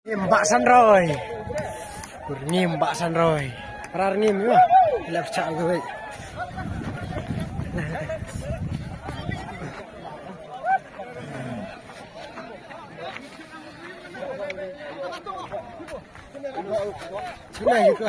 Mbak Sanroy, ngim Mbak Sanroy, rar ngim ya, lep cak gue. Cina juga.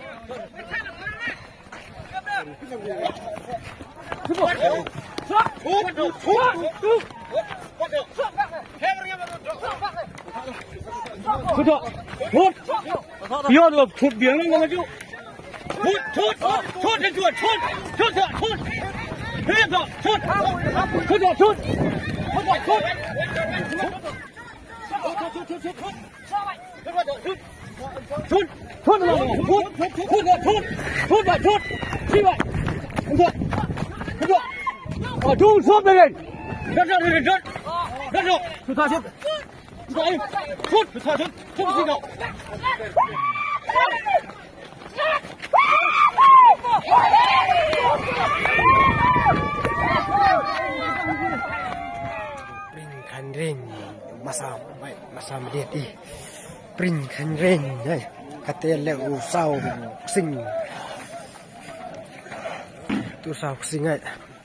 Hút, hút, vô được thụt biển lên mà chú, hút, hút, hút lên chuột, hút, hút, hút, hết rồi, hút, hút rồi, hút, hút rồi, hút, hút rồi, hút vậy, hút, như vậy, hút rồi, ở chu xuống đây lên, rất rồi, chúng ta xuống. Rồi, hút, thả xuống, không gì đâu. Pring khan ring, masam, baik, masam dia di. Pring khan ring, hey, kata leu sau sing, tu sau sing ay.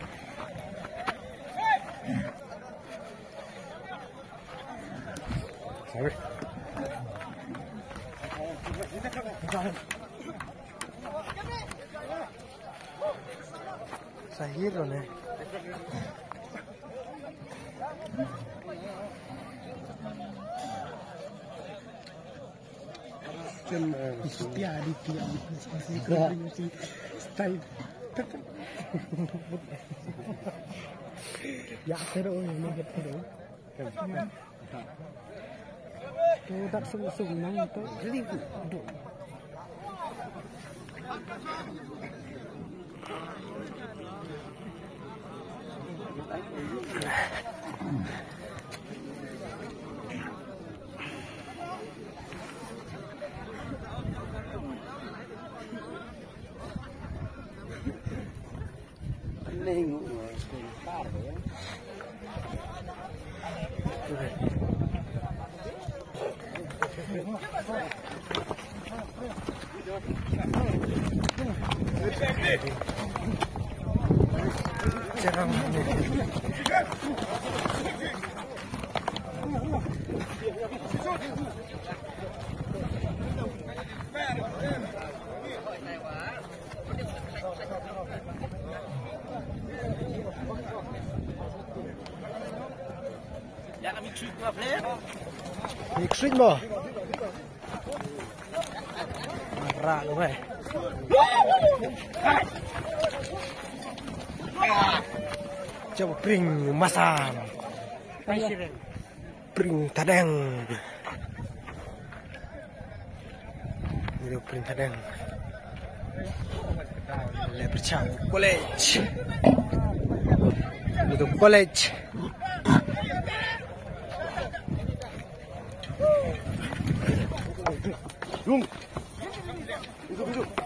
Sahir rồi này. Chân istia di tiang masih style. Ya terus ini terus. Tu tak sung nang tu ribu. Jarang ni. Mixing mo. Marah lu eh. Coba pring masam. Pring tadeng. Itu pring tadeng. Lepercang college. Itu college. Duduk.